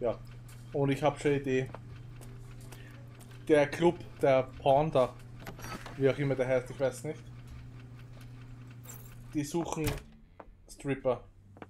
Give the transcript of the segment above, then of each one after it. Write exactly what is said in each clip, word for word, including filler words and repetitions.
Ja. Und ich habe schon eine Idee. Der Club, der Panda, wie auch immer der heißt, ich weiß nicht. Die suchen Stripper.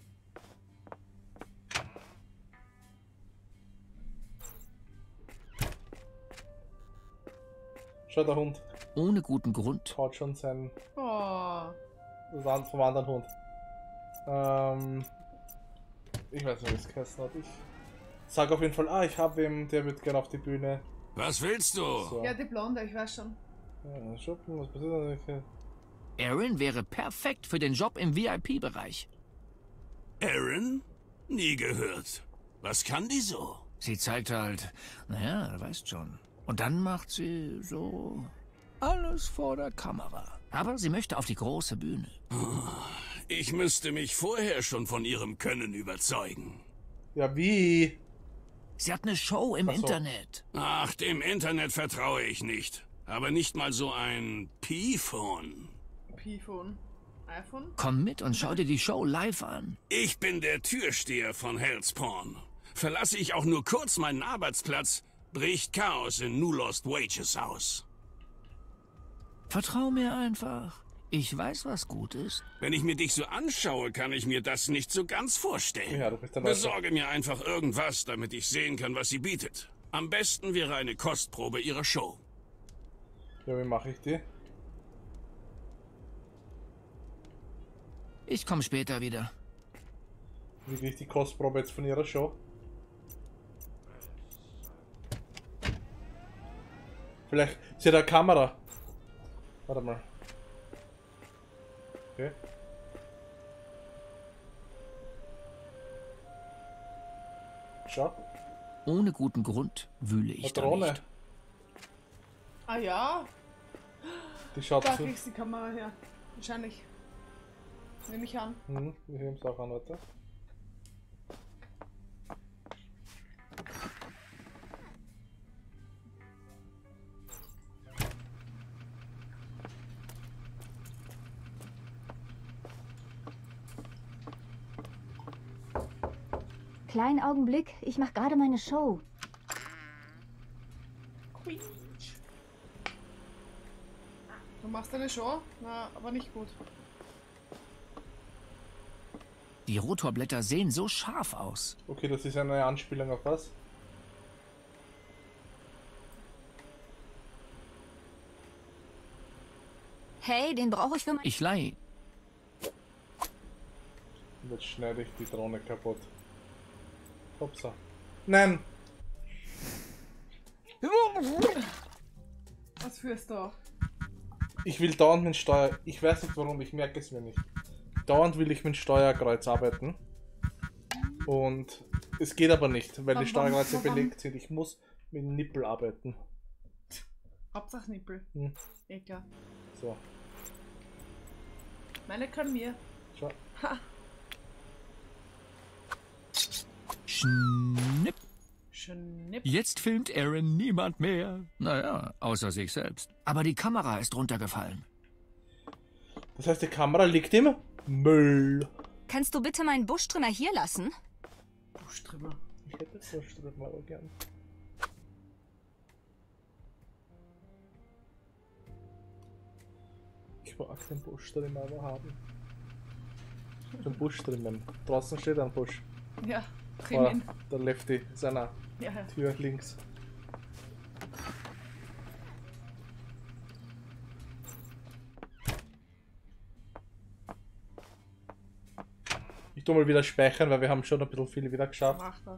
Schau, der Hund. Ohne guten Grund. Haut schon sein. Oh. Das war vom anderen Hund. Ähm. Ich weiß nicht, wie es geheißen hat. Ich sag auf jeden Fall, ah, ich habe wem, der wird gerne auf die Bühne. Was willst du? So. Ja, die Blonde, ich weiß schon. Ja, shoppen, was passiert da? Erin wäre perfekt für den Job im V I P-Bereich. Erin? Nie gehört. Was kann die so? Sie zeigt halt, naja, du weißt schon. Und dann macht sie so alles vor der Kamera. Aber sie möchte auf die große Bühne. Ich müsste mich vorher schon von ihrem Können überzeugen. Ja, wie? Sie hat eine Show im Ach so. Internet. Ach, dem Internet vertraue ich nicht. Aber nicht mal so ein P-Phone. P-Phone. iPhone? Komm mit und schau dir die Show live an. Ich bin der Türsteher von Hellspawn. Verlasse ich auch nur kurz meinen Arbeitsplatz, bricht Chaos in New Lost Wages aus. Vertrau mir einfach. Ich weiß, was gut ist. Wenn ich mir dich so anschaue, kann ich mir das nicht so ganz vorstellen. Ja, du bist der Leute. Besorge mir einfach irgendwas, damit ich sehen kann, was sie bietet. Am besten wäre eine Kostprobe ihrer Show. Ja, wie mache ich die? Ich komme später wieder. Wie kriege ich die Kostprobe jetzt von ihrer Show? Vielleicht. Sie hat eine Kamera. Warte mal. Okay. Schau. Ohne guten Grund wühle ich Eine da Drohne. nicht. Ah ja, Die schaut da zu. kriegst du die Kamera her. Wahrscheinlich. Nehme ich an. Mhm, ich nehme es auch an, Leute. Kleinen Augenblick, ich mache gerade meine Show. Quietsch. Du machst eine Show? Na, aber nicht gut. Die Rotorblätter sehen so scharf aus. Okay, das ist eine Anspielung auf was? Hey, den brauche ich für mein... Ich leih. Und jetzt schneide ich die Drohne kaputt. Hopsa. Nein! Was führst du? Ich will dauernd mit Steuer... Ich weiß nicht warum, ich merke es mir nicht. Dauernd will ich mit Steuerkreuz arbeiten. Und es geht aber nicht, weil die Warum- Steuerkreuze warum- belegt sind. Ich muss mit dem Nippel arbeiten. Hauptsache Nippel. Hm. Eh klar. So, Meine können mir. schau. Ha. Schnipp. Schnipp. Jetzt filmt Erin niemand mehr. Naja, außer sich selbst. Aber die Kamera ist runtergefallen. Das heißt, die Kamera liegt im Müll. Kannst du bitte meinen Buschtrimmer hier lassen? Buschtrümmer. Ich hätte das Strip mal gern. Ich mag den Busch-Trimmer aber haben. Den Busch trimmen. Draußen steht ein Busch. Ja, Oh, Trimmen. der Lefty seiner Ja, ja. Tür links. Ich tu mal wieder speichern, weil wir haben schon ein bisschen viel wieder geschafft. Mach das.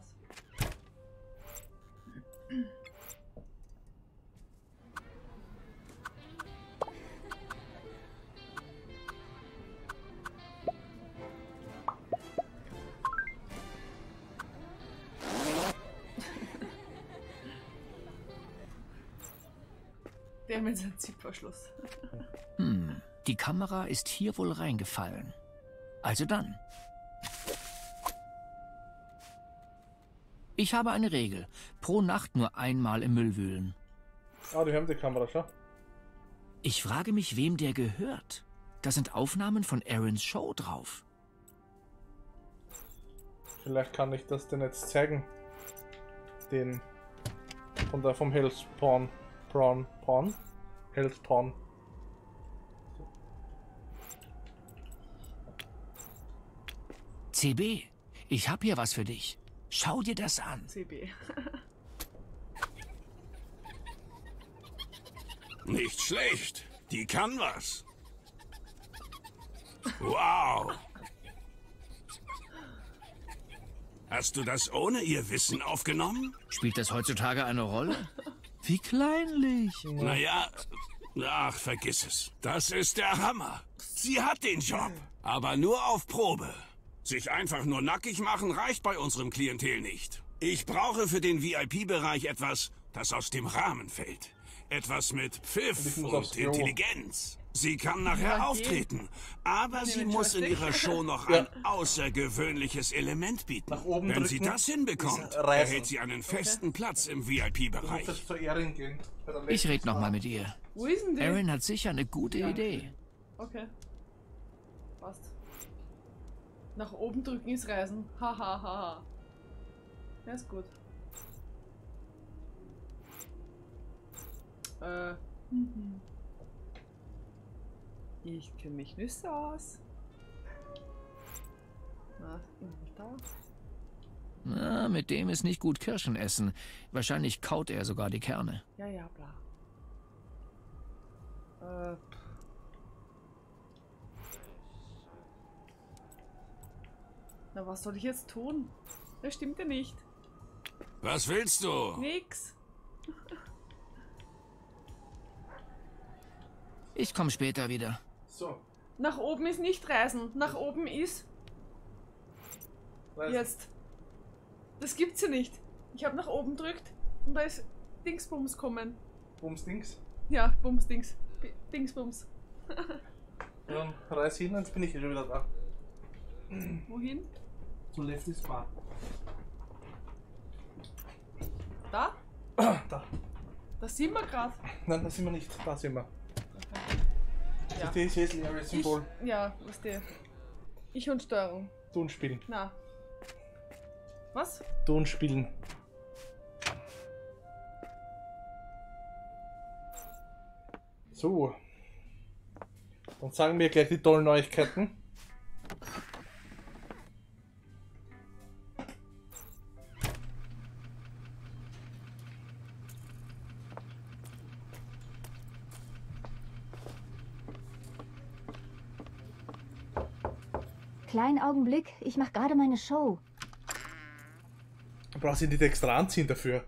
Der mit seinem Zipverschluss. Hm, die Kamera ist hier wohl reingefallen. Also dann. Ich habe eine Regel. Pro Nacht nur einmal im Müll wühlen. Ah, die haben die Kamera schon. Ich frage mich, wem der gehört. Da sind Aufnahmen von Erins Show drauf. Vielleicht kann ich das denn jetzt zeigen. den von der vom Hellspawn Prawn Pawn Hellspawn. C B, ich hab hier was für dich. Schau dir das an. C B. Nicht schlecht. Die kann was. Wow. Hast du das ohne ihr Wissen aufgenommen? Spielt das heutzutage eine Rolle? Wie kleinlich. Naja, ach, vergiss es. Das ist der Hammer. Sie hat den Job, aber nur auf Probe. Sich einfach nur nackig machen reicht bei unserem Klientel nicht. Ich brauche für den V I P-Bereich etwas, das aus dem Rahmen fällt. Etwas mit Pfiff muss und aufs Klo. Intelligenz. Sie kann nachher Ja, geh. auftreten, aber sie den muss in Joystick. ihrer Show noch Ja. ein außergewöhnliches Element bieten. Nach oben Wenn sie drücken, das hinbekommt, ist reißen. erhält sie einen festen Platz im V I Du musst P-Bereich. jetzt zur Erin gehen. Bei der Ich letzten red noch mal Frage. mit ihr. Wo ist denn die? Erin hat sicher eine gute Idee. Okay. Passt. Nach oben drücken ist Reisen. Haha, ha, ha, ha. Ja, ist gut. Äh. Mhm. Ich kenne mich nicht so aus. Na, Inventar. Na, mit dem ist nicht gut Kirschen essen. Wahrscheinlich kaut er sogar die Kerne. Ja, ja, bla. Äh. Na, was soll ich jetzt tun? Das stimmt ja nicht. Was willst du? Nix. Ich komme später wieder. So, Nach oben ist nicht reisen. Nach oben ist reisen. jetzt. Das gibt's ja nicht. Ich habe nach oben gedrückt und da ist Dingsbums kommen. Bums Dings. Ja, Bums Dings. B Dingsbums. Dann reiß hin, jetzt bin ich schon wieder da. Wohin? Zu Lefty's Bar. Da? Da. Da sind wir gerade. Nein, da sind wir nicht. Da sind wir. Ja. Das ist das leere Ich, Symbol. ja, was der. Ich und Steuerung. Tun spielen. Na. Was? Tun spielen. So. Dann sagen wir gleich die tollen Neuigkeiten. Kleinen Augenblick, ich mache gerade meine Show. Du brauchst dich nicht extra anziehen dafür.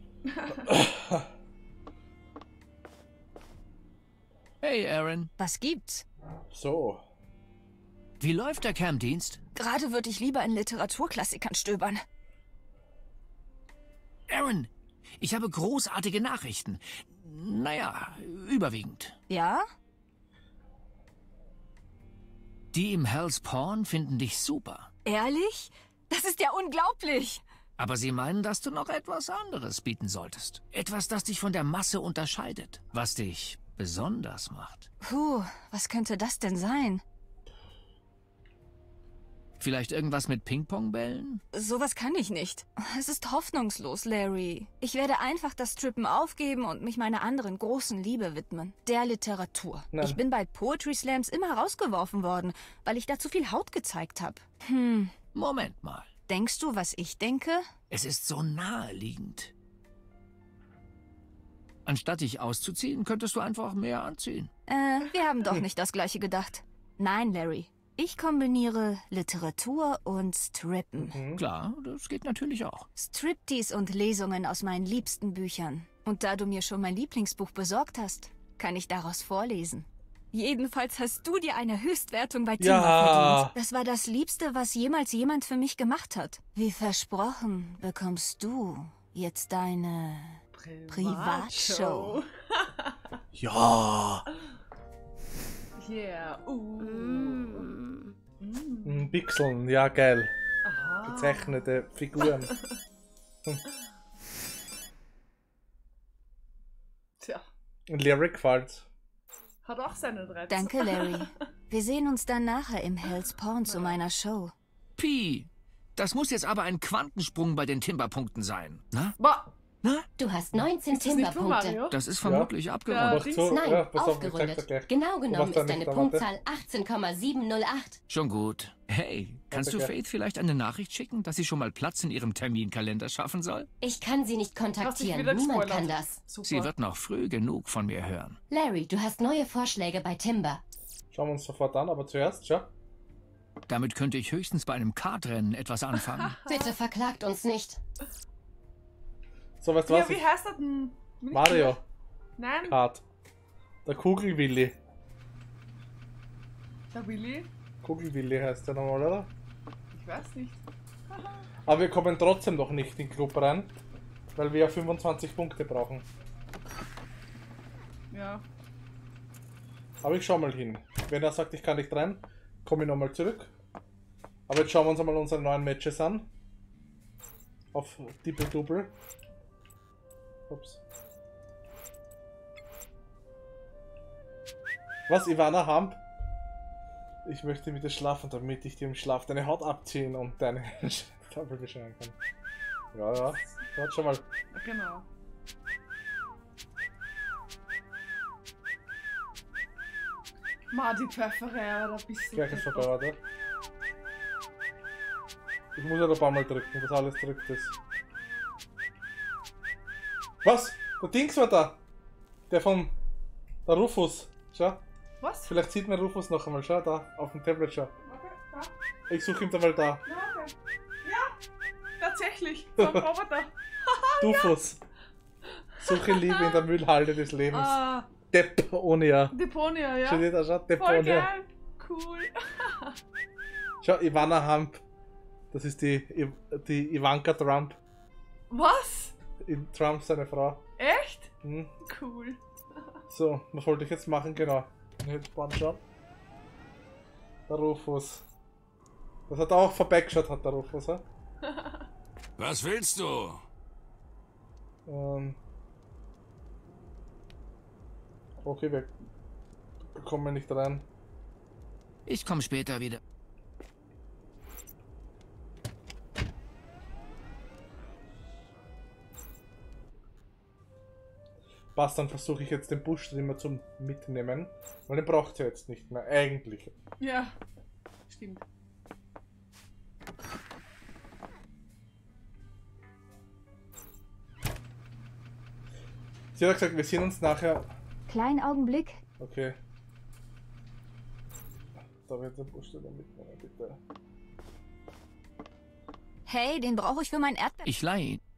Hey, Erin. Was gibt's? So. Wie läuft der Campdienst? Gerade würde ich lieber in Literaturklassikern stöbern. Erin, ich habe großartige Nachrichten. Naja, überwiegend. Ja? Die im Hell's Pawn finden dich super. Ehrlich? Das ist ja unglaublich. Aber sie meinen, dass du noch etwas anderes bieten solltest. Etwas, das dich von der Masse unterscheidet. Was dich besonders macht. Puh, was könnte das denn sein? Vielleicht irgendwas mit Ping-Pong-Bällen? Sowas kann ich nicht. Es ist hoffnungslos, Larry. Ich werde einfach das Strippen aufgeben und mich meiner anderen großen Liebe widmen. Der Literatur. Nein. Ich bin bei Poetry Slams immer rausgeworfen worden, weil ich da zu viel Haut gezeigt habe. Hm, Moment mal. denkst du, was ich denke? Es ist so naheliegend. Anstatt dich auszuziehen, könntest du einfach mehr anziehen. Äh, wir haben doch nicht das Gleiche gedacht. Nein, Larry. Ich kombiniere Literatur und Strippen. Klar, das geht natürlich auch. Striptease und Lesungen aus meinen liebsten Büchern. Und da du mir schon mein Lieblingsbuch besorgt hast, kann ich daraus vorlesen. Jedenfalls hast du dir eine Höchstwertung bei Tima Ja. verdient. Das war das Liebste, was jemals jemand für mich gemacht hat. Wie versprochen bekommst du jetzt deine Privatshow. Ja. Yeah. Uh. Mm, Pixeln, ja geil. Aha. Gezeichnete Figuren. Tja. Und Larry gefällt's. Hat auch seinen Reiz. Danke, Larry. Wir sehen uns dann nachher im Hell's Pawn zu meiner Show. Pi, Das muss jetzt aber ein Quantensprung bei den Timberpunkten sein. Na? Boah, Na? Du hast neunzehn ist das nicht von Timberpunkte. Mario? Das ist vermutlich Ja. abgerundet. Mach so, Nein, ja, pass auf, ich zeig's dir aufgerundet. gleich. Genau Du genommen machst da ist deine nicht, aber Punktzahl achtzehn Komma sieben null acht. Schon gut. Hey, kannst du Warte, Faith vielleicht eine Nachricht schicken, dass sie schon mal Platz in ihrem Terminkalender schaffen soll? Ich kann sie nicht Hast dich kontaktieren. wieder Niemand gespoilert. kann das. Super. Sie wird noch früh genug von mir hören. Larry, du hast neue Vorschläge bei Timber. Schauen wir uns sofort an, aber zuerst, schau. Damit könnte ich höchstens bei einem Kartrennen etwas anfangen. Bitte verklagt uns nicht. So, weißt du Ja, was? wie Ich, heißt das denn? Bin ich Mario gehört? Nein, Kart. Der Kugelwilli. der Willi? Kugelwilli heißt der nochmal, oder? Ich weiß nicht. Aber wir kommen trotzdem noch nicht in den Club rein, weil wir ja fünfundzwanzig Punkte brauchen. Ja. Aber ich schau mal hin. Wenn er sagt, ich kann nicht rein, komme ich nochmal zurück. Aber jetzt schauen wir uns einmal unsere neuen Matches an. Auf Dippel-Double. Ups. Was, Ivana Hamp? Ich möchte mit dir schlafen, damit ich dir im Schlaf deine Haut abziehen und deine Tafel beschreiben kann. Ja, ja. Warte schon mal. Genau. Marty Pfefferer, da bist du. Gleich ist vorbei, warte. Ich muss ja noch ein paar Mal drücken, dass alles drückt ist. Was? Der Dings war da! Der vom... Der Rufus. Schau. Was? Vielleicht sieht man Rufus noch einmal. Schau, da. Auf dem Tablet, schau. Okay, da. Ich suche ihn da mal da. Ja, okay. Ja, tatsächlich. So ein Roboter. Dufus. Suche Liebe in der Müllhalde des Lebens. Ah, Deponia. Deponia, ja. Schau dir da, schau. Voll Deponia. geil. Cool. Schau, Ivana Hamp. Das ist die, I- die Ivanka Trump. Was? In Trump seine Frau. Echt? Hm. Cool. So, was wollte ich jetzt machen? Genau. Jetzt anschauen. Der Rufus. Das hat er auch vorbeigeschaut, hat der Rufus, ja? Was willst du? Ähm. Okay, wir kommen nicht rein. Ich komme später wieder. Passt, dann versuche ich jetzt den Busch-Streamer zum Mitnehmen. Weil den braucht ihr jetzt nicht mehr, eigentlich. Ja, stimmt. Sie hat gesagt, wir sehen uns nachher. Kleinen Augenblick. Okay. Da wird der Busch-Streamer mitnehmen, bitte. Hey, den brauche ich für mein Erdbeer. Ich leihe ihn.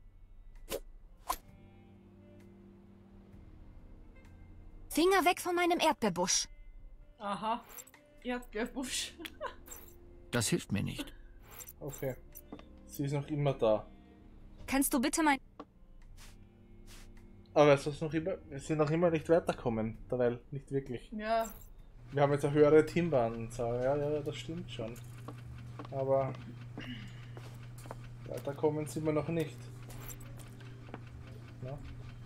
Finger weg von meinem Erdbeerbusch. Aha. Erdbeerbusch. Das hilft mir nicht. Okay. Sie ist noch immer da. Kannst du bitte mein... Aber es ist noch immer, wir sind noch immer nicht weiterkommen, derweil nicht wirklich. Ja. Wir haben jetzt eine höhere Teambahnzahl, ja, ja, das stimmt schon. Aber weiterkommen sind wir noch nicht. Ja.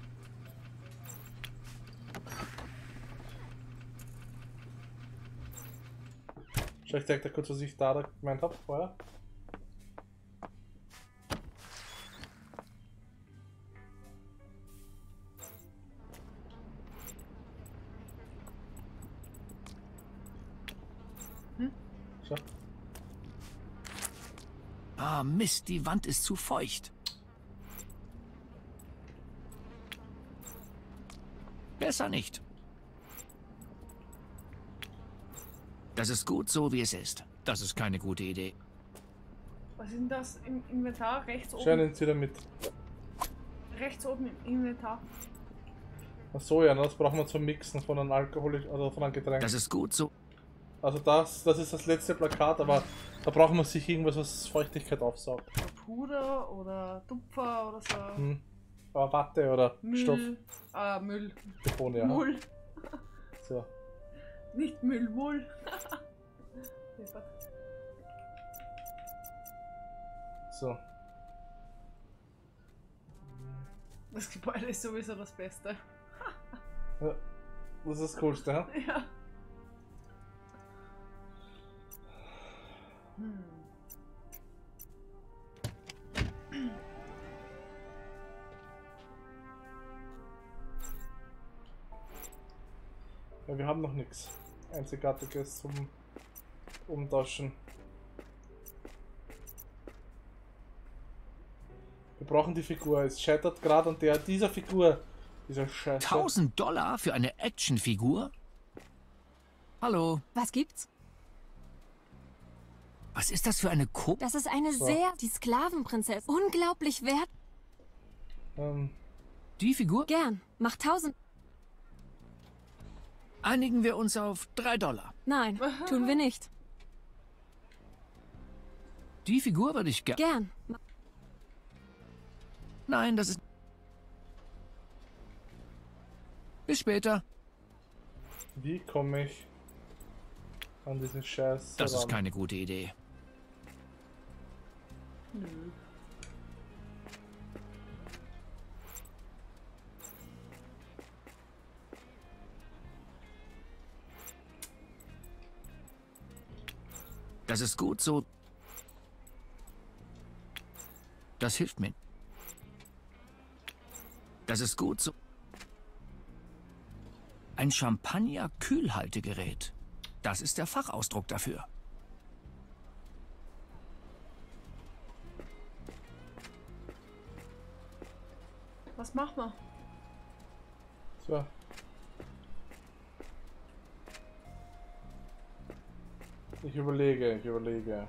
Schau, ich zeig dir kurz, was ich da gemeint habe vorher. Schau. Ah, Mist, die Wand ist zu feucht. Besser nicht. Das ist gut so, wie es ist. Das ist keine gute Idee. Was ist denn das im Inventar? Rechts oben. Schau, nimmt's wieder mit. Rechts oben im Inventar. Achso, ja, das brauchen wir zum Mixen von einem Alkohol oder von einem Getränk. Das ist gut so. Also das, das ist das letzte Plakat, aber da brauchen wir sich irgendwas, was Feuchtigkeit aufsaugt. Oder Puder oder Tupfer oder so. Hm. Aber Watte oder Müll. Stoff. Ah, Müll. Deponia. Mull. So. Nicht Müll, Mull. So. Das Gebäude ist sowieso das Beste. Ja, das ist das Coolste, ha? Ja. Hm. Ja, wir haben noch nichts Einzigartiges zum Umtauschen. Wir brauchen die Figur. Es scheitert gerade an der dieser Figur. Dieser Scheiße. tausend Dollar für eine Actionfigur? Hallo, Was gibt's? was ist das für eine Ko... Das ist eine So. sehr... Die Sklavenprinzessin. Unglaublich wert. Ähm, Die Figur? Gern. Mach tausend... Einigen wir uns auf drei Dollar. Nein, tun wir nicht. Die Figur würde ich gern... Gern. Ma- Nein, das ist... Bis später. wie komme ich an diesen Scheiß Das ist ran? keine gute Idee. Nö. Das ist gut so. Das hilft mir. Das ist gut so. Ein Champagner-Kühlhaltegerät. Das ist der Fachausdruck dafür. Was machen wir? So. Ich überlege, ich überlege.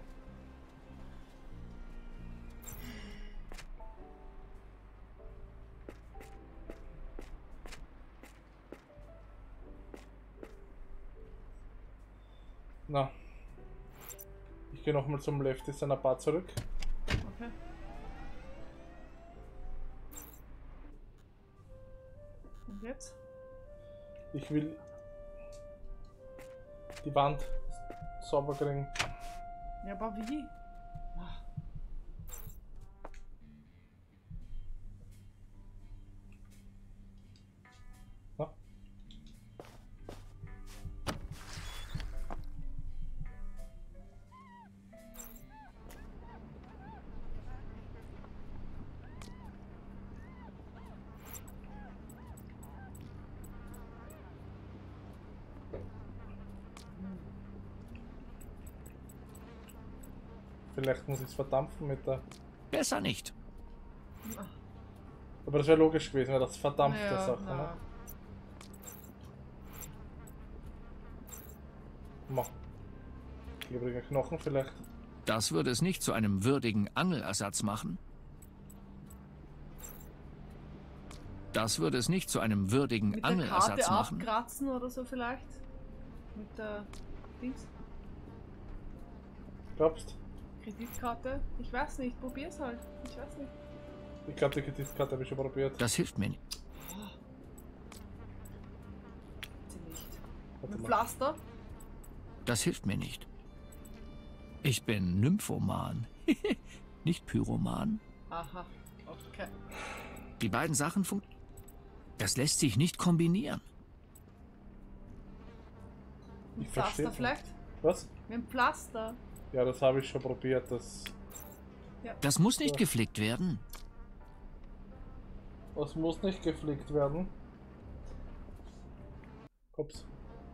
Na. Ich gehe nochmal zum Lefty seiner Bar zurück. Okay. Und jetzt? Ich will die Wand sauber kriegen. Ja, aber wie? Ah, Na? Vielleicht muss ich es verdampfen mit der... Besser nicht. Aber das wäre logisch gewesen, weil das verdampfte ja, Sache, na. ne? Mach. Klebrige Knochen vielleicht. Das würde es nicht zu einem würdigen Angelersatz machen. Das würde es nicht zu einem würdigen Mit der Angelersatz Karte machen. abkratzen oder so vielleicht? Mit der Dings? Glaubst? Kreditkarte? Ich weiß nicht, probier's halt. Ich weiß nicht. Ich glaube, die Kreditkarte habe ich schon probiert. Das hilft mir nicht. Bitte nicht. Warte Mit mal. Pflaster? Das hilft mir nicht. Ich bin Nymphoman. Nicht Pyroman. Aha, okay. Die beiden Sachen funktionieren. Das lässt sich nicht kombinieren. Mit Ich verstehe Pflaster vielleicht? Was? Mit dem Pflaster. Ja, das habe ich schon probiert. Das, Das muss nicht Ja. geflickt werden. das muss nicht geflickt werden. Ups.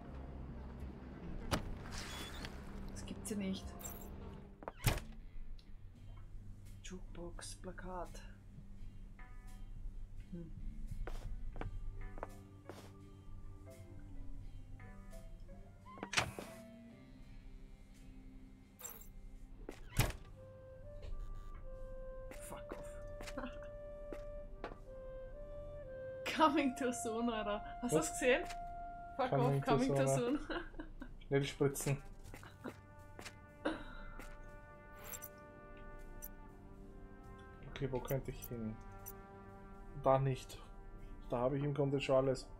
Das gibt's ja nicht. Jukebox, Plakat. Hm. Fuck off. Coming too soon, Alter. Hast du Was? das gesehen? Fuck Coming off, too coming too soon, soon. Schnell spritzen. Okay, wo könnte ich hin? Da nicht. Da habe ich im Grunde schon alles.